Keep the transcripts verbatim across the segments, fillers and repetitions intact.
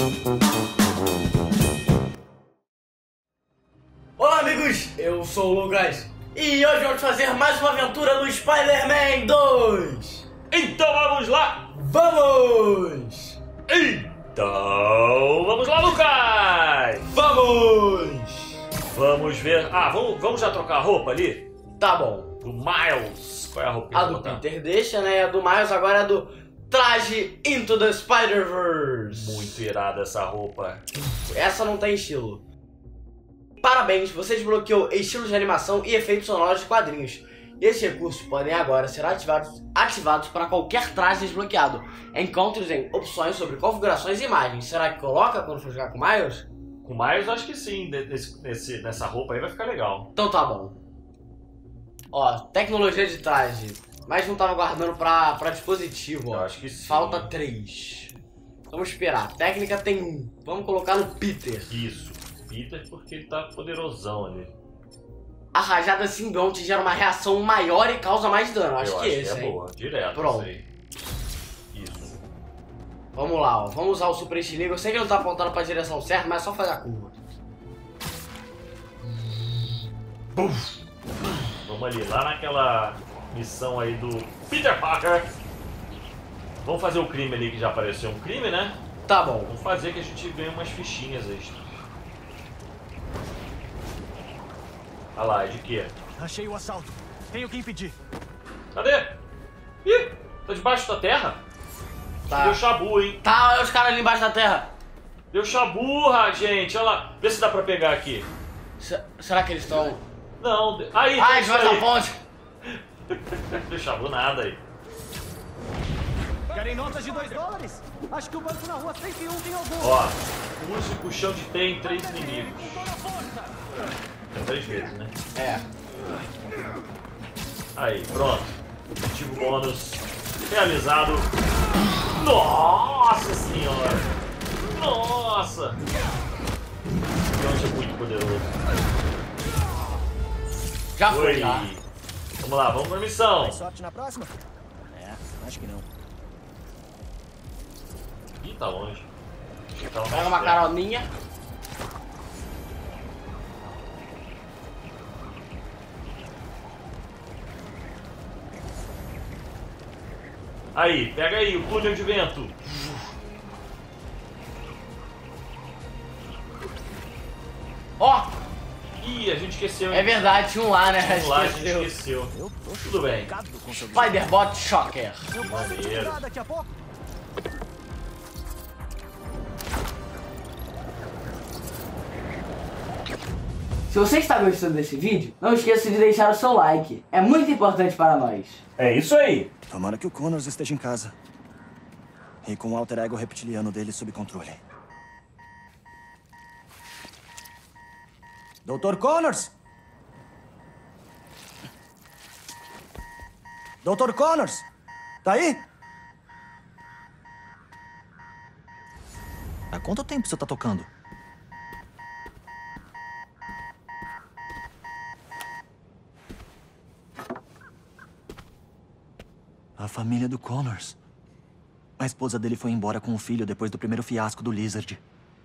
Olá amigos, eu sou o Lucas e hoje vamos fazer mais uma aventura no Spider-Man dois. Então vamos lá! Vamos! Então vamos lá, Lucas! Vamos! Vamos ver... Ah, vamos, vamos já trocar a roupa ali? Tá bom. Do Miles. Qual é a roupa que A eu do vou botar? Peter deixa, né? A do Miles agora é do traje Into the Spider-Verse. Muito irada essa roupa. Essa não tem estilo. Parabéns, você desbloqueou estilos de animação e efeitos sonoros de quadrinhos. E esses recursos podem agora ser ativados, ativados para qualquer traje desbloqueado. Encontre-os em opções sobre configurações e imagens. Será que coloca quando for jogar com o Miles? Com o Miles, eu acho que sim. Nesse, nesse, nessa roupa aí vai ficar legal. Então tá bom. Ó, tecnologia de traje. Mas não tava guardando pra, pra dispositivo, ó. Eu acho que sim. Falta três. Vamos esperar. Técnica tem um. Vamos colocar no Peter. Isso. Peter, porque ele tá poderosão ali. A rajada simbionte gera uma reação maior e causa mais dano. Acho eu que acho esse, que é hein? boa. Direto. Pronto. Isso aí. Isso. Vamos lá, ó. Vamos usar o Super Estilingue. Eu sei que ele não tá apontando pra direção certa, mas é só fazer a curva. Buf. Vamos ali, lá naquela missão aí do Peter Parker. Vamos fazer o crime ali que já apareceu um crime, né? Tá bom. Vamos fazer que a gente ganhe umas fichinhas extras. Olha lá, é de quê? Achei o assalto. Tenho que impedir. Cadê? Ih, tá debaixo da terra? Tá. Deu chabu, hein? Tá, olha os caras ali embaixo da terra. Deu chaburra, gente. Olha lá. Vê se dá pra pegar aqui. Se- será que eles estão... Não. de- Aí, Ai, tem isso debaixo da aí. ponte. Deu chabu nada aí. Querem notas de dois dólares? Acho que o banco na rua cento e um tem algum. Ó, use o puxão de T em três inimigos. É três vezes, né? É. Aí, pronto. Objetivo bônus realizado. Nossa senhora! Nossa! Então é muito poderoso. Já foi, Oi! tá? Vamos lá, vamos pra missão. Mais sorte na próxima? É, acho que não. Ih, tá longe. Tá mais Pega uma perto. caroninha. Aí, pega aí o túnel de vento. Ó, Ih, a gente esqueceu. é verdade, tinha um lá, né? Vamos lá, a gente Esqueceu. esqueceu. Eu tô Tudo bem. chocado com seu Spider-Bot Shocker. Eu posso te maneiro. curar daqui a pouco? Se você está gostando desse vídeo, não esqueça de deixar o seu like. É muito importante para nós. É isso aí. Tomara que o Connors esteja em casa. E com o alter ego reptiliano dele sob controle. doutor Connors! doutor Connors! Tá aí? Há quanto tempo você tá tocando? A família do Connors. A esposa dele foi embora com o filho depois do primeiro fiasco do Lizard.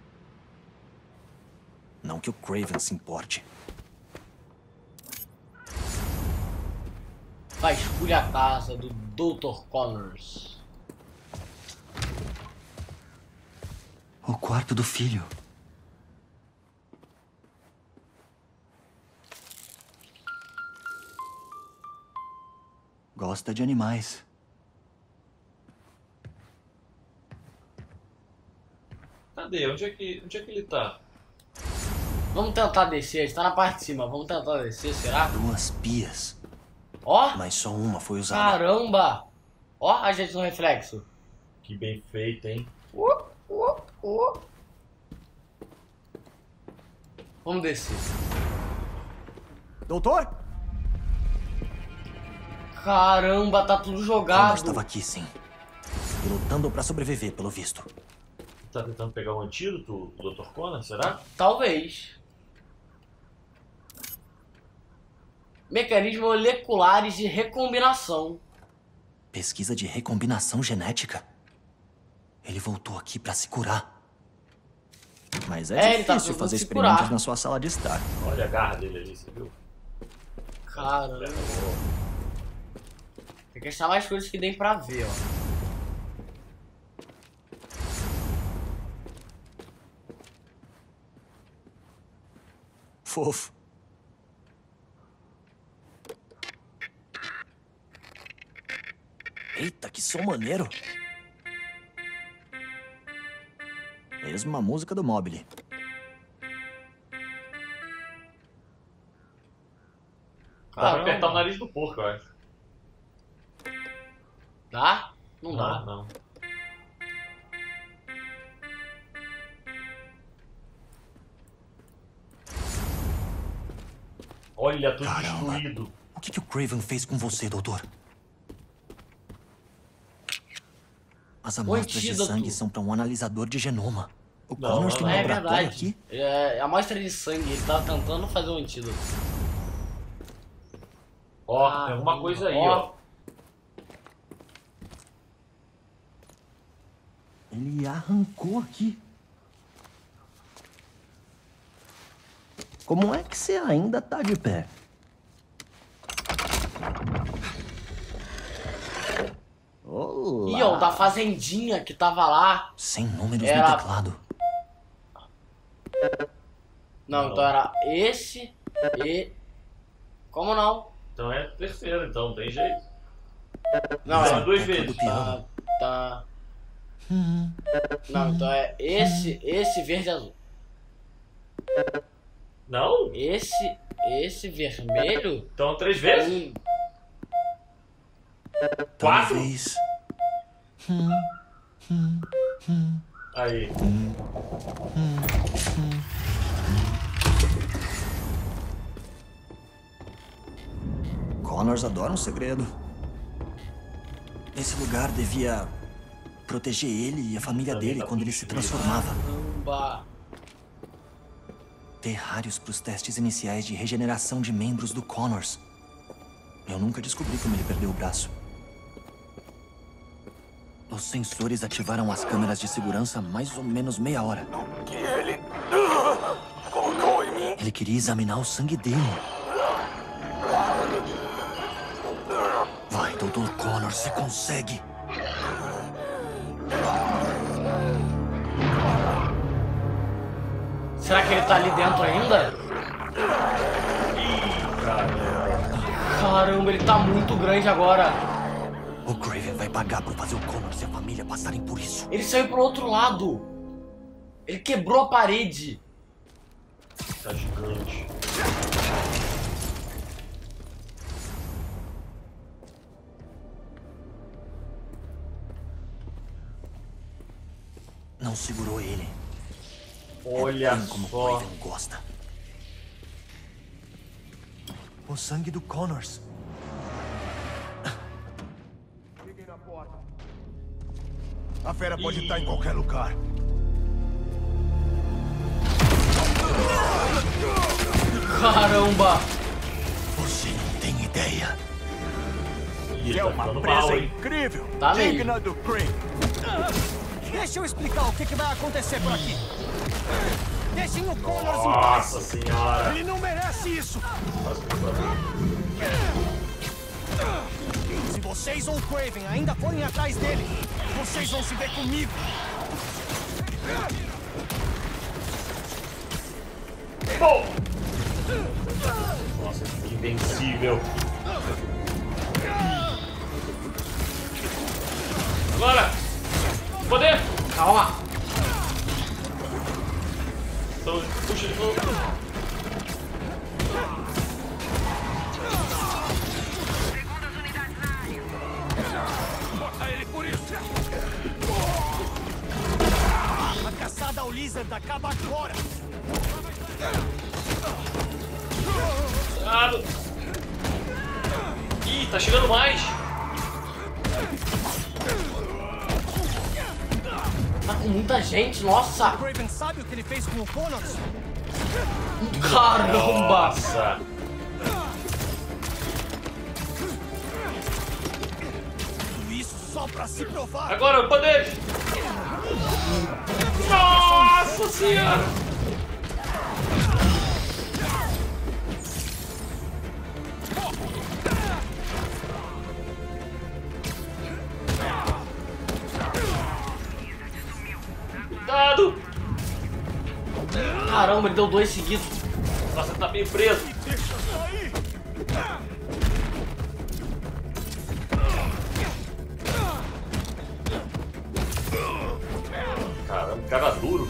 Não que o Kraven se importe. Vasculha a casa do doutor Connors. O quarto do filho. Gosta de animais. Cadê? Onde é que, onde é que ele tá? Vamos tentar descer, a gente tá na parte de cima. Vamos tentar descer, será? Duas pias. Ó, Mas só uma foi usada. caramba. Ó, a gente no reflexo. Que bem feito, hein? Uh, uh, uh. Vamos descer. Doutor? Caramba, tá tudo Connors jogado. estava aqui, sim. E lutando pra sobreviver, pelo visto. Tá tentando pegar o antídoto, o doutor Connor, será? Talvez. Mecanismos moleculares de recombinação. Pesquisa de recombinação genética? Ele voltou aqui pra se curar. Mas é, É, ele tá difícil tentando fazer se experimentos curar. na sua sala de estar. Olha a garra dele ali, você viu? Caramba. Tem que achar mais coisas que deem pra ver, ó. Fofo. Eita, que som maneiro. Mesma música do Mobile. Dá pra Caramba. apertar o nariz do porco, eu acho. Dá? Não dá. Ah, não. Olha, tudo Caramba. destruído. O que, que o Craven fez com você, doutor? As amostras de antídoto. sangue são para um analisador de genoma. O Não, Connors não, tem um não. É laboratório verdade. aqui? É, a amostra de sangue, ele tava tentando fazer um antídoto. Ó, Ah, tem alguma coisa aí, ó. ó. Ele arrancou aqui. Como é que você ainda tá de pé? Olá. Ih, ó, o da fazendinha que tava lá. Sem números Era- no teclado. Não, Não. então era esse e... Como não? Então é terceiro, então não tem jeito. Não, São é... duas tecla vezes. do piano. Tá... tá... Não, então é esse, esse verde e azul. Não? Esse, esse vermelho... Então três vezes? Hum, Quatro? Talvez. Aí. Connors adora um segredo. Esse lugar devia proteger ele e a família Também dele tá quando tudo ele se destruído. transformava. Caramba. Terrários para os testes iniciais de regeneração de membros do Connors. Eu nunca descobri como ele perdeu o braço. Os sensores ativaram as câmeras de segurança há mais ou menos meia hora. Que ele colocou em mim. Ele queria examinar o sangue dele. Vai, doutor Connors, você consegue. Será que ele tá ali dentro ainda? Caramba, ele tá muito grande agora. O Craven vai pagar por fazer o Connors e a família passarem por isso. Ele saiu pro outro lado. Ele quebrou a parede. Tá gigante. Não segurou ele. Olha É bem como o só. Craven gosta. O sangue do Connors. Fiquem na porta. A fera pode estar em qualquer lugar. Caramba. Você não tem ideia. Ih, ele É tá uma ficando presa mal, hein? incrível. Tá meio. digna do Craven. Deixa eu explicar o que, que vai acontecer por aqui. Deixem o Connors em paz. Nossa senhora. Ele não merece isso. Se vocês ou o Craven ainda forem atrás dele, vocês vão se ver comigo. Bom. Nossa, invencível. Agora! Poder! Calma. Então, puxa de novo. Bota ele por isso. A caçada ao Lizard acaba agora. Cuidado! Ih, tá chegando mais! Tá com muita gente, nossa. O Craven sabe o que ele fez com o Connors? Caramba. Nossa! Tudo isso só pra se provar. Agora, o poder! Nossa senhora! Cuidado! Caramba, ele deu dois seguidos. Nossa, tá bem preso. Caramba, cara duro.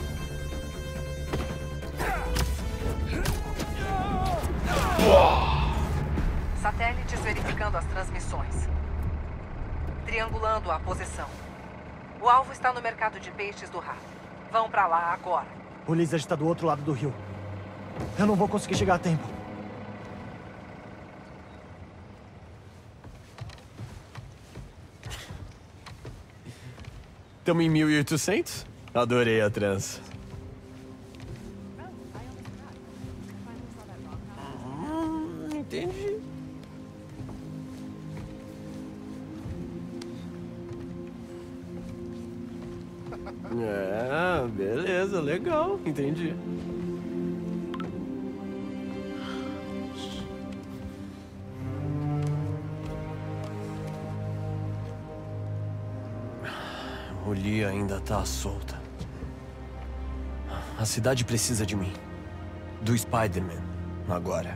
Satélites verificando as transmissões. Triangulando a posição. O alvo está no mercado de peixes do Ra. Vão pra lá agora. O Lizard está do outro lado do rio. Eu não vou conseguir chegar a tempo. Tamo em mil e oitocentos? Adorei a trança. Hum, entendi. É, beleza, legal, entendi. O Lee ainda tá solta. A cidade precisa de mim. Do Spider-Man, agora.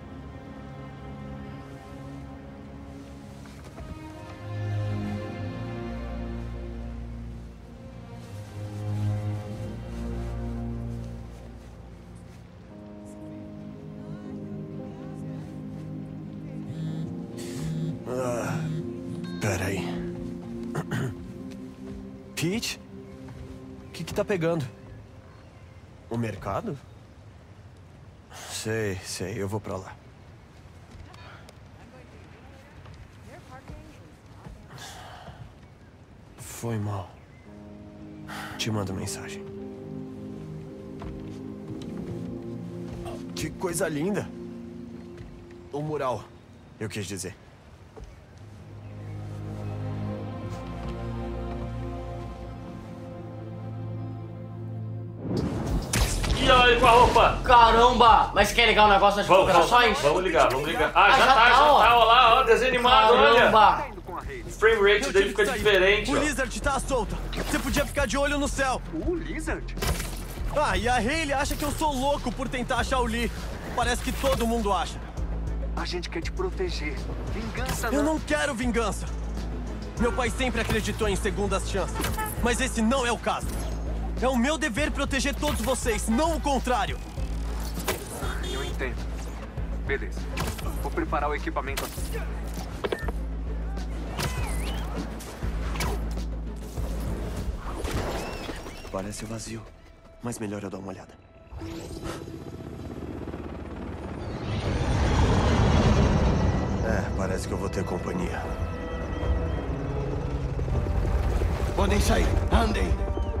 Ah, peraí. Pete? O que que tá pegando? O mercado? Sei, sei, eu vou pra lá. Foi mal. Te mando mensagem. Que coisa linda! O mural, eu quis dizer. E aí com a roupa? Caramba! Mas quer ligar o negócio das Vamos, configurações? vamos, vamos ligar, vamos ligar. Ah, Ah, já, já tá, tá, já ó. tá, ó lá, ó, desenho animado, olha. Caramba! O frame rate dele fica diferente, O ó. Lizard tá solta. Você podia ficar de olho no céu. O Lizard? Ah, e a Hayley acha que eu sou louco por tentar achar o Lee. Parece que todo mundo acha. A gente quer te proteger. Vingança Eu não quero vingança. Meu pai sempre acreditou em segundas chances. Mas esse não é o caso. É o meu dever proteger todos vocês, não o contrário. Eu entendo. Beleza. Vou preparar o equipamento aqui. Parece vazio, mas melhor eu dar uma olhada. É, parece que eu vou ter companhia. Podem sair. Andem.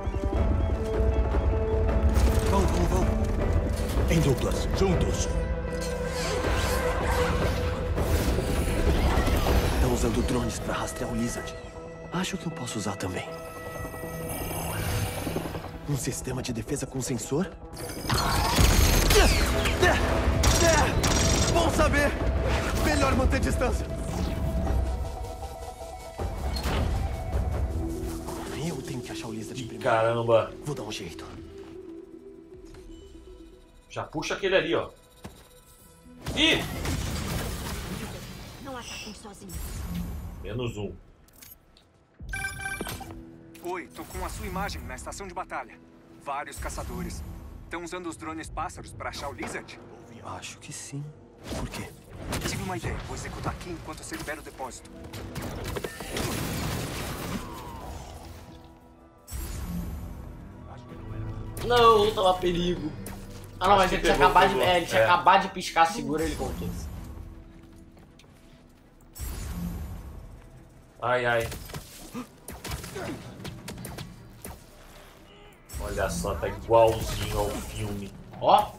Vão, vão, vão. Em duplas. Juntos. Estão usando drones pra rastrear o Lizard. Acho que eu posso usar também. Um sistema de defesa com sensor? É, é, bom saber. Melhor manter distância. Eu tenho que achar o Lizard primeiro. Caramba. Vou dar um jeito. Já puxa aquele ali, ó. Ih! Não ataquem sozinhos. Menos um. Oi, tô com a sua imagem na estação de batalha. Vários caçadores. Estão usando os drones pássaros para achar o Lizard? Acho que sim. Por quê? Tive uma ideia. Vou executar aqui enquanto você libera o depósito. Não, tava perigo. Ah não, Acho mas que ele tinha, pegou, acabado de, pegou. é, ele tinha É. acabado de piscar seguro, ele contou. Ai, ai. Olha só, tá igualzinho ao filme. Ó.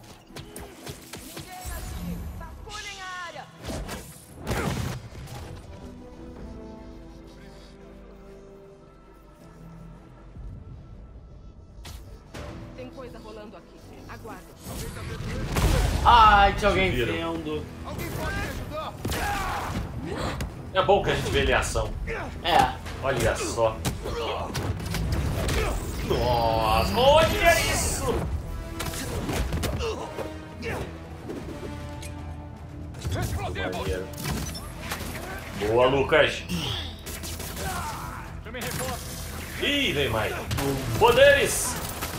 coisa rolando aqui. Aguarde. Ai, tinha alguém Viram. vendo. Alguém pode me ajudar? É bom que a gente vê ele em ação. É. Olha só. Nossa, olha isso! Maneiro. Boa, Lucas. Ih, vem mais. Poderes!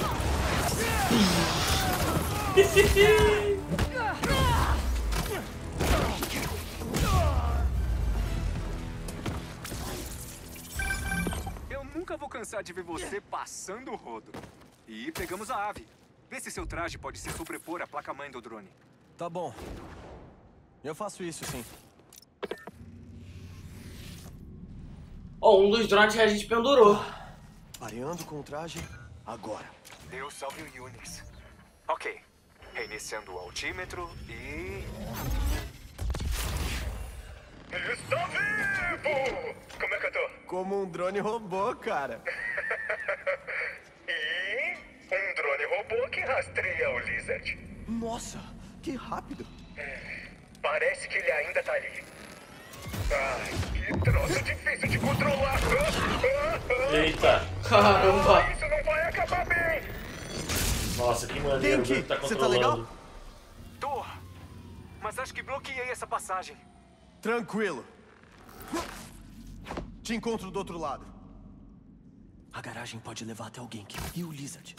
Eu nunca vou cansar de ver você passando o rodo. E pegamos a ave. Vê se seu traje pode se sobrepor à placa-mãe do drone. Tá bom. Eu faço isso, sim. Ó, um dos drones que a gente pendurou. Pareando com o traje, agora. Deus salve o Unix. Ok. Reiniciando o altímetro e... Estou vivo! Como é que eu tô? Como um drone robô, cara. E um drone robô que rastreia o Lizard. Nossa, que rápido. Parece que ele ainda tá ali. Ai, que troço difícil de controlar. Eita! Caramba. Isso não vai acabar bem. Nossa, que maneiro. Genki, Ele tá você tá legal? controlando. Tô. Mas acho que bloqueei essa passagem. Tranquilo. Te encontro do outro lado. A garagem pode levar até o Genki e o Lizard.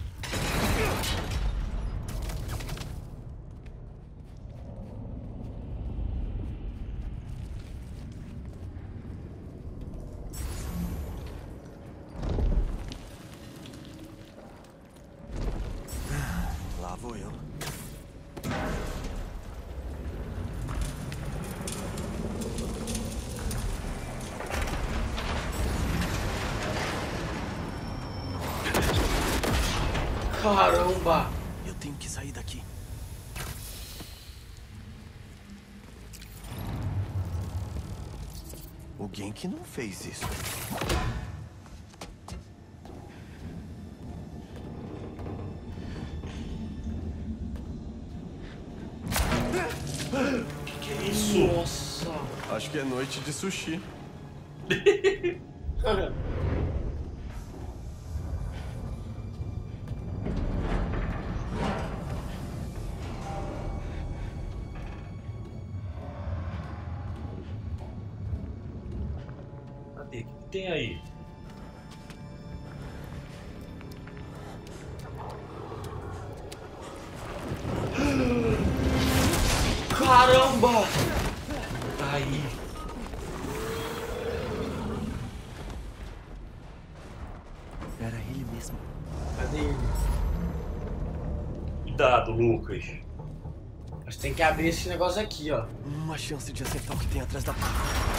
Lá vou eu. Caramba. Eu tenho que sair daqui. O Genki não fez isso. Que é isso? Nossa. Acho que é noite de sushi. Cadê? O que tem aí? Caramba. Tá aí. Era ele mesmo. Cadê ele? Cuidado, Lucas. Mas tem que abrir esse negócio aqui, ó. Uma chance de acertar o que tem atrás da porta.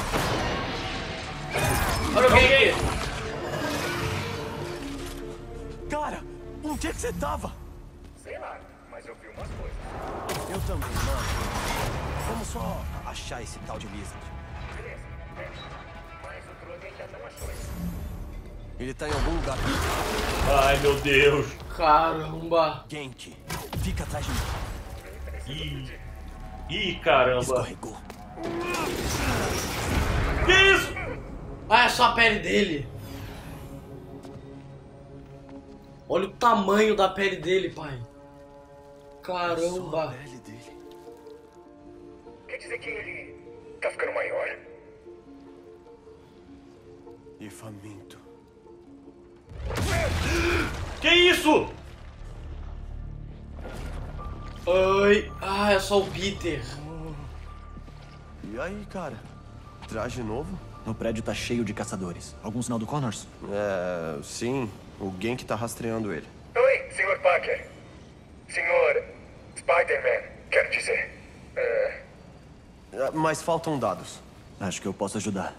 Olha o Genki. Cara, onde é que você tava? Sei lá, mas eu vi umas coisas. Eu também, mano. Vamos só achar esse tal de Lizard. Beleza, é. Mas o drone ainda não achou isso. Ele tá em algum lugar. Ai, meu Deus. Caramba. Genki, fica atrás de mim. Ih, Ih caramba. Escorregou. Que isso? Ah, é só a pele dele. Olha o tamanho da pele dele, pai. Só a Caramba. pele dele. Quer dizer que ele tá ficando maior. E faminto. Que isso? Ai. Ah, é só o Peter. E aí, cara? Traje novo? No prédio tá cheio de caçadores. Algum sinal do Connors? É, sim. O Genki tá rastreando ele. Oi, senhor Parker. Senhor Spider-Man, quero dizer. É, É, mas faltam dados. Acho que eu posso ajudar.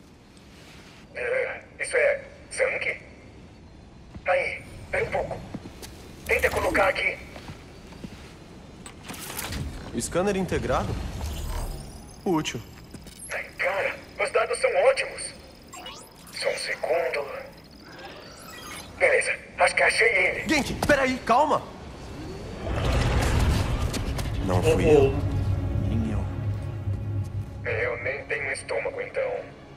é, isso é sangue? Aí, pera um pouco. Tenta colocar aqui. Scanner integrado? Útil. Ai, cara, os dados são ótimos. Só um segundo. Beleza, acho que achei ele. Gente, peraí, calma. Não Oh, fui eu. oh. Nem eu. Eu nem tenho estômago, então.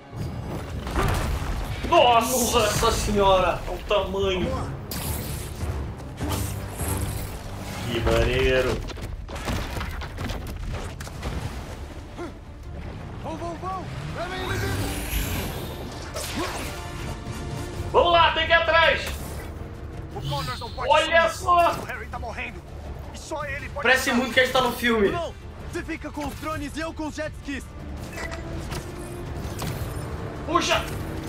Nossa! Nossa senhora! Olha o tamanho. Que maneiro. Vão, vão, vão! Levem inimigo! Vamos lá, tem que ir atrás. O Connors não pode Olha sumir. só. O Harry tá morrendo. E só ele pode... Parece ajudar. muito que a gente tá no filme. Não! Você fica com os drones e eu com os jet skis. Puxa!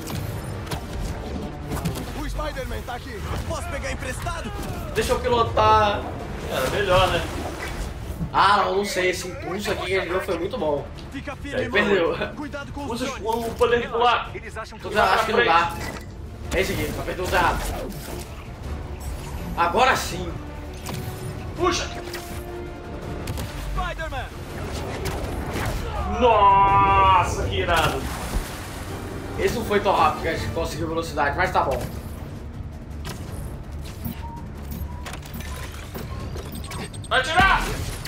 O Spider-Man tá aqui. Posso pegar emprestado? Deixa eu pilotar. Era melhor, né? Ah, não, não sei. Esse impulso aqui que ele deu foi muito bom. Fica É, firme, perdeu. mano. Cuidado com os Usa drones. o poder de pular. Eles acham que... Eu já acho que não dá. É esse aqui, apertei o errado. Agora sim. Puxa! Spider-Man! Nossa, que irado. Esse não foi tão rápido que a gente conseguiu velocidade, mas tá bom. Vai atirar!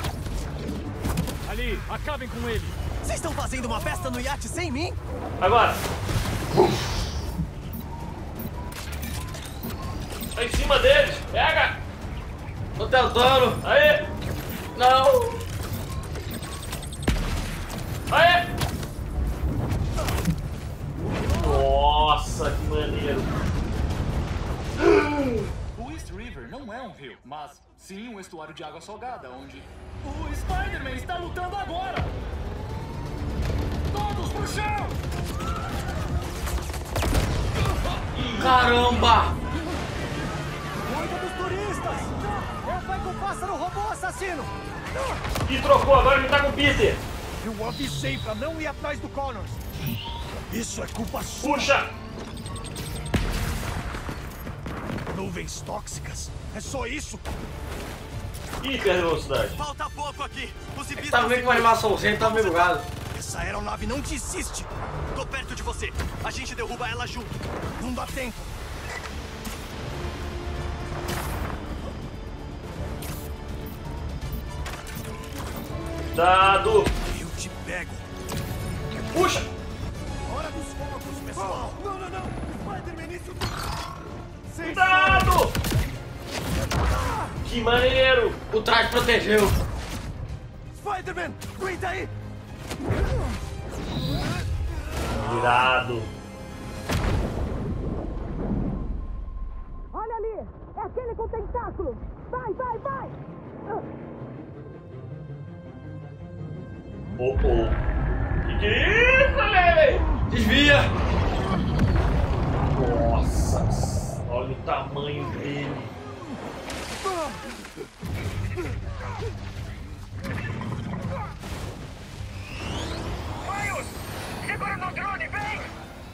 Ali, acabem com ele. Vocês estão fazendo uma festa no iate sem mim? Agora. Tá em cima deles. Pega! Tô tentando. Aê! Não. Aê! Nossa, que maneiro. O East River não é um rio, mas sim um estuário de água salgada, onde o Spider-Man está lutando agora! Todos pro chão! Caramba. Cuida dos turistas! Eu vai com o pássaro robô assassino! E trocou, agora ele tá com o Peter. Eu avisei pra não ir atrás do Connors! Isso é culpa sua! Puxa! Nuvens tóxicas? É só isso? Ih, perdeu velocidade. Falta pouco aqui. Os civis Tava meio com uma animaçãozinha, tava meio bugado. Essa aeronave não desiste! Tô perto de você. A gente derruba ela junto. Não dá tempo! Cuidado! Eu te pego! Puxa! Hora dos focos, pessoal! Não, não, não! Spider-Man, isso tudo! Cuidado! Que maneiro! O traje protegeu. Spider-Man, aguenta aí! Irado! Olha ali! É aquele com tentáculo! Vai, vai, vai! Oh, oh! Que que é isso, Lele? Desvia. Nossa! Olha o tamanho dele! Miles! Segura no drone, vem!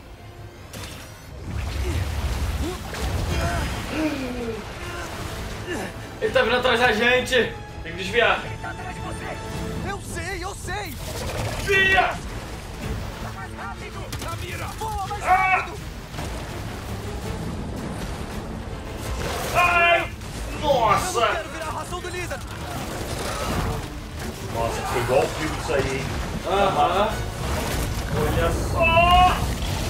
Ele tá vindo atrás da gente. Tem que desviar! Tá atrás de você! Eu sei, eu sei. Desvia! Tá mais rápido! Na mira! Voa mais Ah! rápido. Ai! Eu não Nossa! quero virar a ração do líder. Nossa, foi igual o filme isso aí, hein? Aham. Olha só!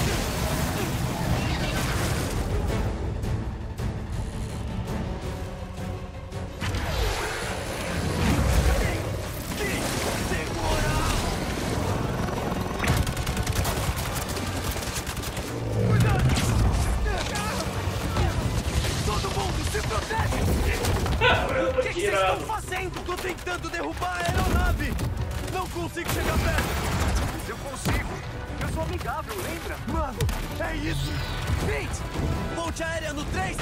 Todo mundo se protege. Caramba, O que que que vocês estão irado! fazendo? Tô tentando derrubar a aeronave. Não consigo chegar perto. Eu consigo! Eu sou amigável, lembra? Mano, é isso. Pete, ponte aérea no três.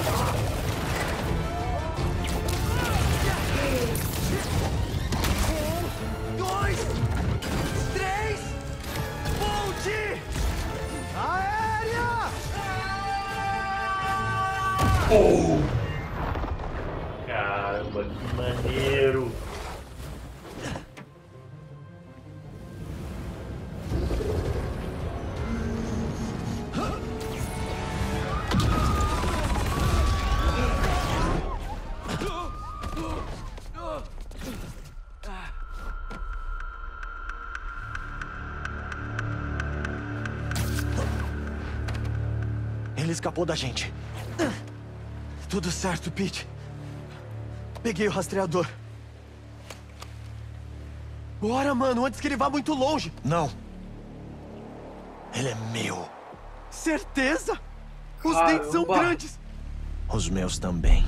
Um, dois, três. Ponte aérea. Oh! Caramba, que maneiro! escapou da gente. Tudo certo, Pete. Peguei o rastreador. Bora, mano, antes que ele vá muito longe. Não. Ele é meu. Certeza? Os Caramba. dentes são grandes. Os meus também.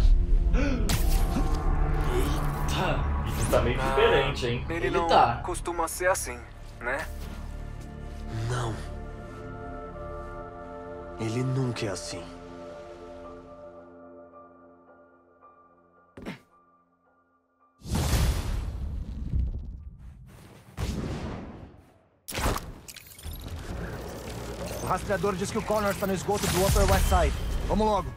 Tá. Isso tá meio diferente, hein? Ele, Ele não tá. costuma ser assim, né? Não. Ele nunca é assim. O rastreador diz que o Connors está no esgoto do Upper West Side. Vamos logo.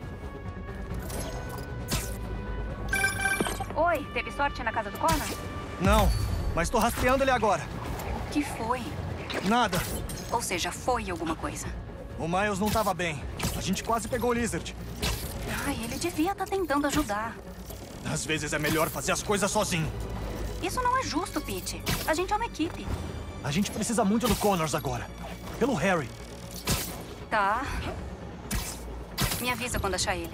Oi, teve sorte na casa do Connor? Não, mas tô rastreando ele agora. O que foi? Nada. Ou seja, foi alguma coisa. O Miles não tava bem. A gente quase pegou o Lizard. Ai, ele devia estar tentando ajudar. Às vezes é melhor fazer as coisas sozinho. Isso não é justo, Pete. A gente é uma equipe. A gente precisa muito do Connors agora. Pelo Harry. Tá. Me avisa quando achar ele.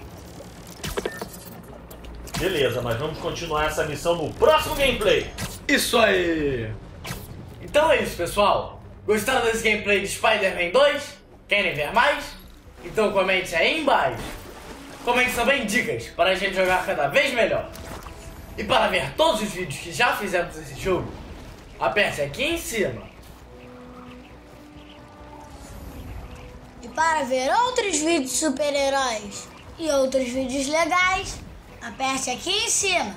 Beleza, mas vamos continuar essa missão no próximo gameplay. Isso aí! Então é isso, pessoal. Gostaram desse gameplay de Spider-Man dois? Querem ver mais? Então comente aí embaixo. Comente também dicas para a gente jogar cada vez melhor. E para ver todos os vídeos que já fizemos desse jogo, aperte aqui em cima. E para ver outros vídeos de super-heróis e outros vídeos legais, aperte aqui em cima.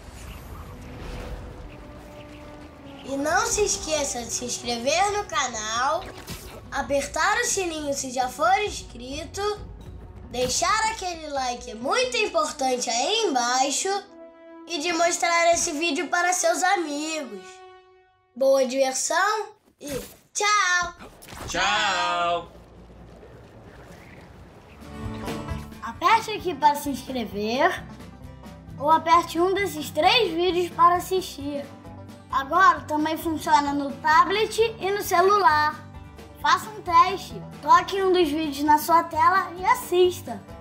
E não se esqueça de se inscrever no canal, apertar o sininho se já for inscrito, deixar aquele like muito importante aí embaixo e de mostrar esse vídeo para seus amigos. Boa diversão e tchau! Tchau! Aperte aqui para se inscrever ou aperte um desses três vídeos para assistir. Agora também funciona no tablet e no celular. Faça um teste, toque um dos vídeos na sua tela e assista.